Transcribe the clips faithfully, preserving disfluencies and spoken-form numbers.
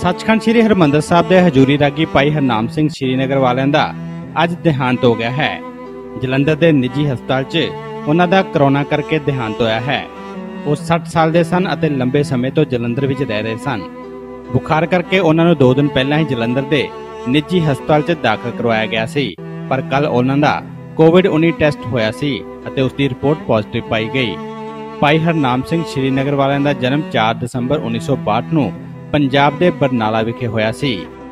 सचखंड श्री हरमंदर साहब के हजूरी रागी भाई हरनाम सिंह श्रीनगर वालियां दा अज देहांत हो गया है। जलंधर के निजी हस्पताल च उन्हां दा कोरोना करके देहांत होया है। वो साठ साल के सन अते लंबे समय तो जलंधर विच रह रहे सन। बुखार करके उन्हां नूं दो दिन पहला ही जलंधर के निजी हस्पताल च दाखिल करवाया गया सी, पर कल उन्हां दा कोविड उन्नीस टेस्ट होया सी अते उसकी रिपोर्ट पॉजिटिव पाई गई। भाई हरनाम सिंह श्रीनगर वालियां दा जन्म चार दसंबर उन्नीस सौ बाहठ नूं पंजाब के बरनाला विखे होया सी।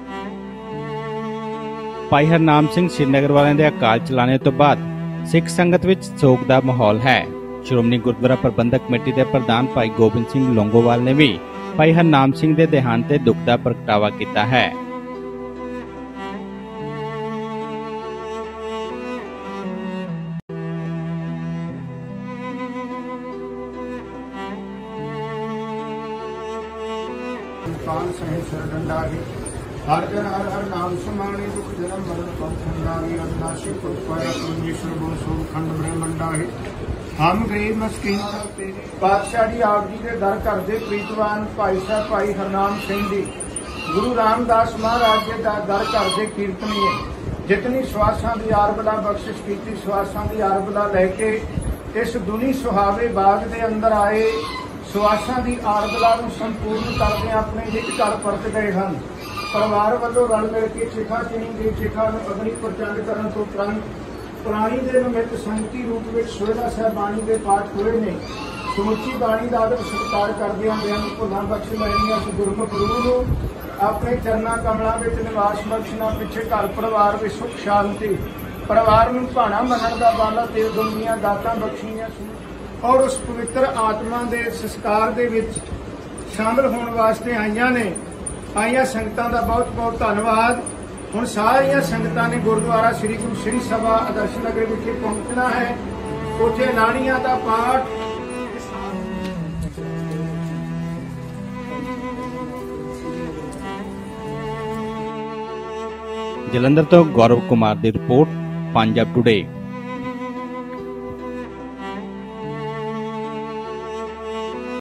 भाई हरनाम सिंह श्रीनगर वालियां दे अकाल चलाने तो बाद सिख संगत विच सोग दा माहौल है। श्रोमणी गुरुद्वारा प्रबंधक कमेटी के प्रधान भाई गोबिंद सिंह लोंगोवाल ने भी भाई हरनाम सिंह के देहांत ते दुख दा प्रगटावा किया है। सहित सिर डंडागी हर जन हर हर नाम समाणी दुख जन्म मरण पम खंडागी अविनाशी पुष्पाया परमेश्वर बोल सोम खंड ब्रह्मंडाही हम गरीब मस्कीन पातशाह जी आप जी के दर घर के प्रीतवान भाई साहब भाई हरनाम सिंह जी गुरु रामदास महाराज के दर घर के कीर्तनीय जितनी श्वासां की आरबला बख्शिश की श्वासां की आरबला लैके इस दुनी सुहावे बाग के अंदर आए श्वासां की आरबला संपूर्ण करके अपने निज घर परत गए हैं। परिवार वालों रल मिल के चिखा चीनी की चिखा अग्नि प्रचंड करने तो उपरंत पुरानी दे निमित्त संगती रूप में सोहला साहब बाणी के पाठ हुए ने। समुची बाणी का आदर सत्कार करदे बेअंत भुलां बख्श लैणियां गुरमुख रूह नूं अपने चरना कमलों में निवास बख्शना पिछे घर परिवार में सुख शांति परिवार नूं भाणा मनण दा बाला ते दुनिया दातां बख्शियां और उस पवित्र आत्मा के संस्कार दे विच शामिल होने वास्ते आईयां ने आईयां संगतां दा बहुत बहुत धन्यवाद। हुण सारियां संगतां ने गुरुद्वारा श्री गुरु श्री सभा आदर्श नगर विखे पहुंचना है। उत्थे लाणियां दा पाठ जलंधर तो गौरव कुमार की रिपोर्ट पंजाब टुडे।